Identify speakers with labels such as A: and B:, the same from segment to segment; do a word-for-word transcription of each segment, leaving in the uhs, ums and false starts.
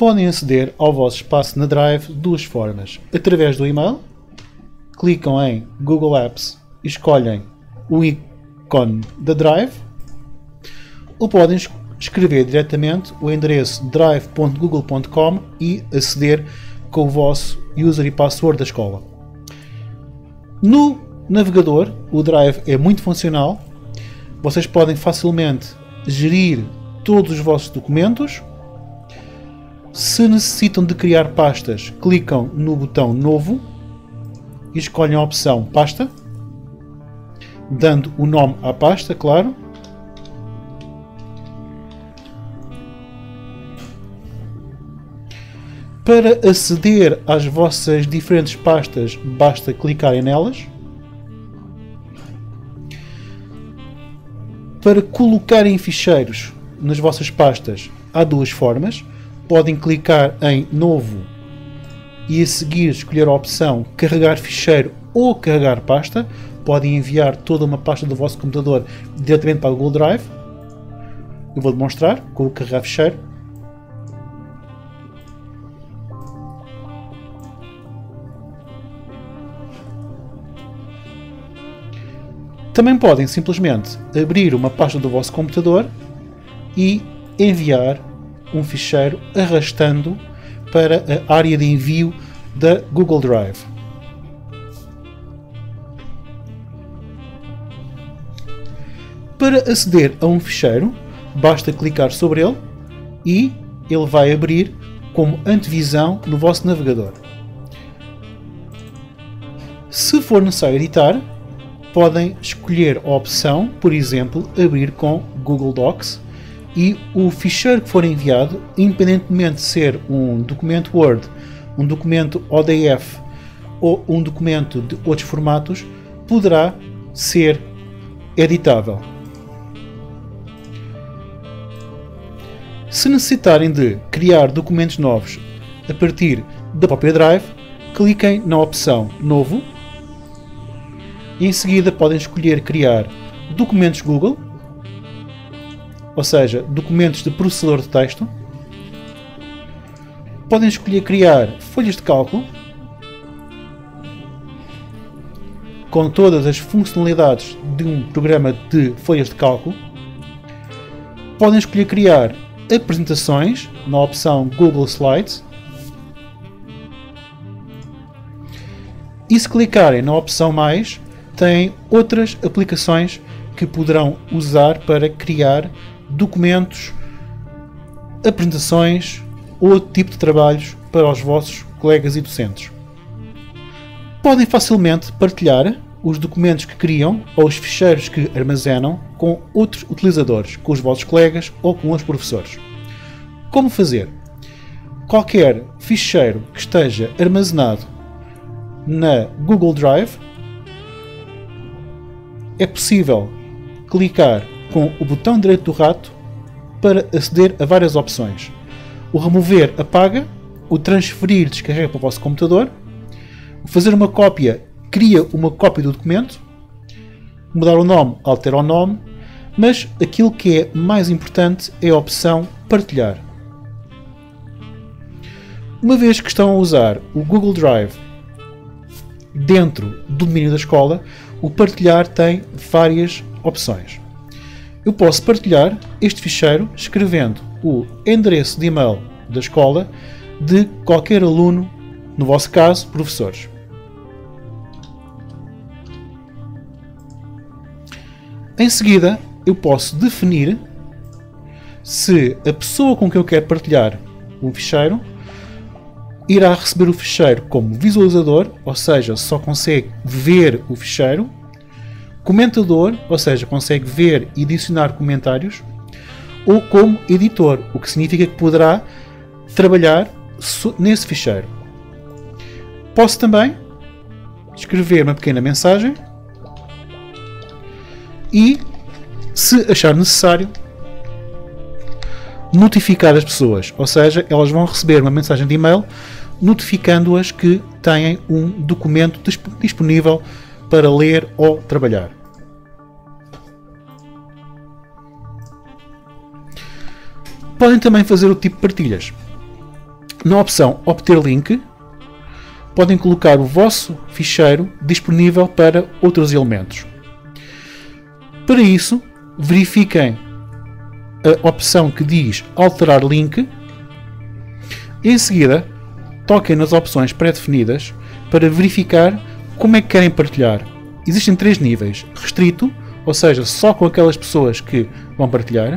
A: podem aceder ao vosso espaço na Drive de duas formas. Através do e-mail, clicam em Google Apps e escolhem o ícone da Drive, ou podem escrever diretamente o endereço drive ponto google ponto com e aceder com o vosso user e password da escola. No navegador, o Drive é muito funcional. Vocês podem facilmente gerir todos os vossos documentos. Se necessitam de criar pastas, clicam no botão Novo e escolhem a opção Pasta, dando o nome à pasta, claro. Para aceder às vossas diferentes pastas, basta clicarem nelas. Para colocarem ficheiros nas vossas pastas, há duas formas. Podem clicar em Novo e a seguir escolher a opção Carregar ficheiro ou Carregar pasta. Podem enviar toda uma pasta do vosso computador diretamente para o Google Drive. Eu vou demonstrar com o Carregar ficheiro. Também podem simplesmente abrir uma pasta do vosso computador e enviar um ficheiro arrastando para a área de envio da Google Drive. Para aceder a um ficheiro, basta clicar sobre ele e ele vai abrir como antevisão no vosso navegador. Se for necessário editar, podem escolher a opção, por exemplo, abrir com Google Docs, e o ficheiro que for enviado, independentemente de ser um documento Word, um documento O D F ou um documento de outros formatos, poderá ser editável. Se necessitarem de criar documentos novos a partir da própria Drive, cliquem na opção Novo. E em seguida podem escolher criar documentos Google, ou seja, documentos de processador de texto. Podem escolher criar folhas de cálculo, com todas as funcionalidades de um programa de folhas de cálculo. Podem escolher criar apresentações na opção Google Slides. E se clicarem na opção Mais, têm outras aplicações que poderão usar para criar documentos, apresentações ou outro tipo de trabalhos para os vossos colegas e docentes. Podem facilmente partilhar os documentos que criam ou os ficheiros que armazenam com outros utilizadores, com os vossos colegas ou com os professores. Como fazer? Qualquer ficheiro que esteja armazenado na Google Drive, é possível clicar com o botão direito do rato para aceder a várias opções. O remover apaga, o transferir descarrega para o vosso computador, o fazer uma cópia cria uma cópia do documento, mudar o nome altera o nome, mas aquilo que é mais importante é a opção partilhar. Uma vez que estão a usar o Google Drive dentro do domínio da escola, o partilhar tem várias opções. Eu posso partilhar este ficheiro escrevendo o endereço de e-mail da escola de qualquer aluno, no vosso caso, professores. Em seguida, eu posso definir se a pessoa com quem eu quero partilhar o ficheiro irá receber o ficheiro como visualizador, ou seja, só consegue ver o ficheiro, comentador, ou seja, consegue ver e adicionar comentários, ou como editor, o que significa que poderá trabalhar nesse ficheiro. Posso também escrever uma pequena mensagem e, se achar necessário, notificar as pessoas, ou seja, elas vão receber uma mensagem de e-mail notificando-as que têm um documento disponível para ler ou trabalhar. Podem também fazer o tipo de partilhas. na opção obter link, podem colocar o vosso ficheiro disponível para outros elementos. Para isso, verifiquem a opção que diz alterar link. Em seguida, toquem nas opções pré-definidas para verificar como é que querem partilhar. Existem três níveis: restrito, ou seja, só com aquelas pessoas que vão partilhar;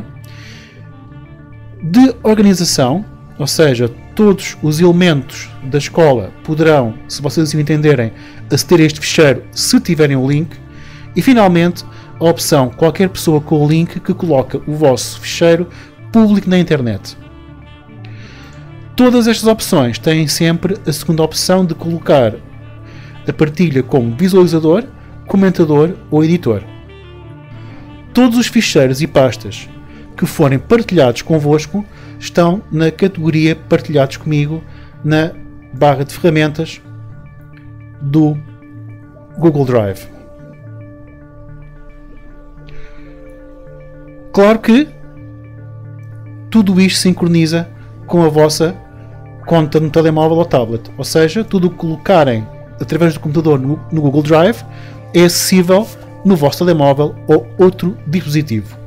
A: de organização, ou seja, todos os elementos da escola poderão, se vocês o entenderem, aceder a este ficheiro se tiverem o link; e finalmente a opção qualquer pessoa com o link, que coloca o vosso ficheiro público na internet. Todas estas opções têm sempre a segunda opção de colocar a partilha como visualizador, comentador ou editor. Todos os ficheiros e pastas que forem partilhados convosco estão na categoria Partilhados comigo, na barra de ferramentas do Google Drive. Claro que tudo isto sincroniza com a vossa conta no telemóvel ou tablet, ou seja, tudo o que colocarem através do computador no, no Google Drive é acessível no vosso telemóvel ou outro dispositivo.